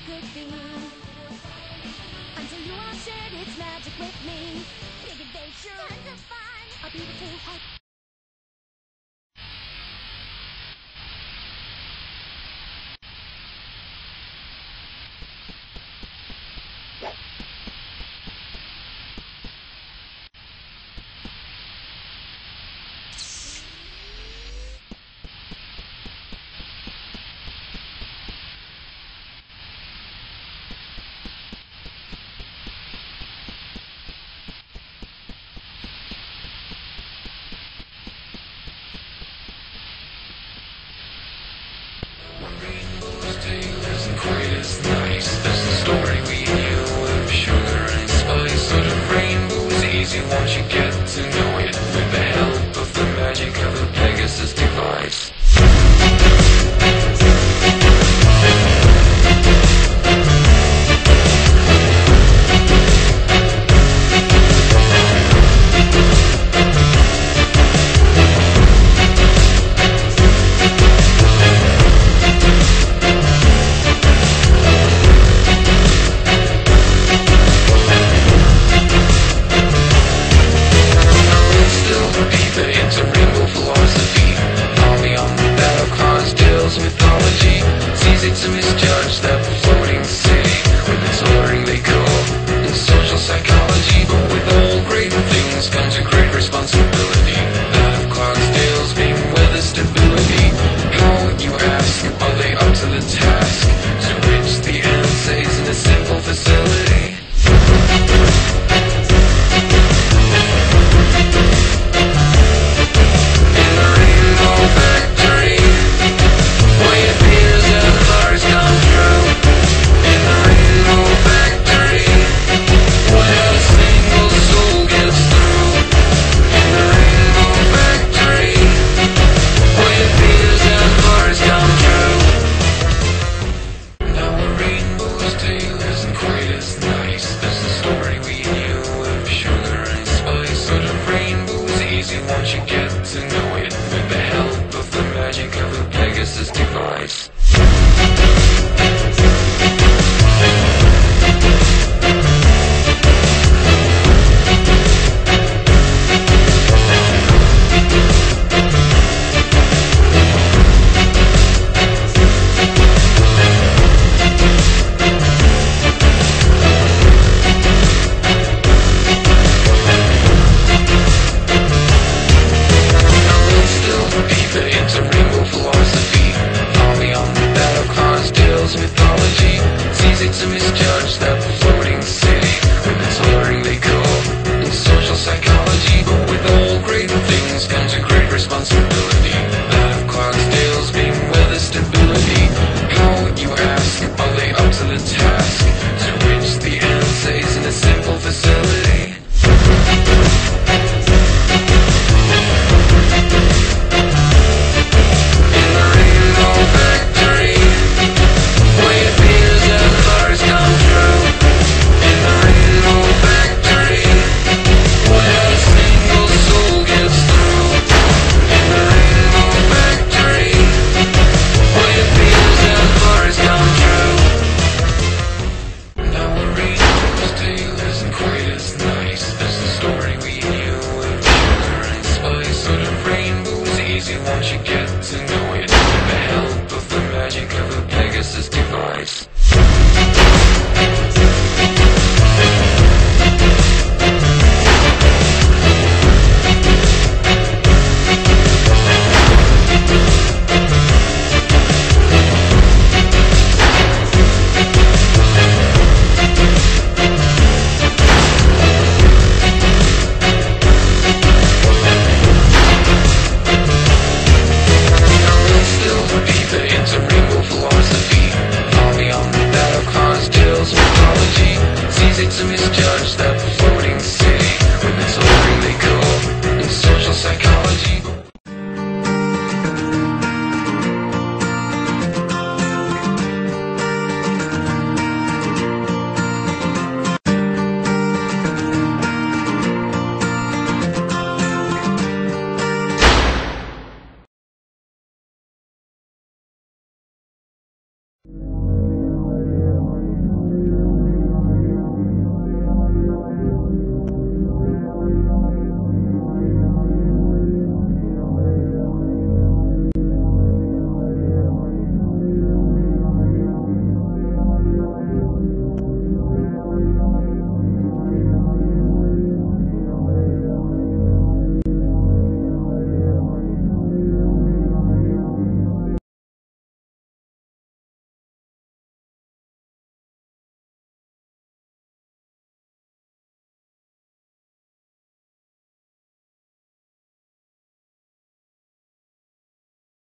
could be. Until you all shared its magic with me. Big adventure, tons of fun, a beautiful heart. Quite as nice as the story we knew of sugar and spice. Sort of rainbow is easy once you get to know it, with the help of the magic of a Pegasus device. Mythology. It's easy to misjudge that floating city with its alluring decor and social psychology, but with all great things comes a great responsibility, that of Clydesdales being weather stability. How, you ask, are they up to the task to reach the end stays in a simple facility? Once you get to know it, with the help of the magic of a Pegasus device.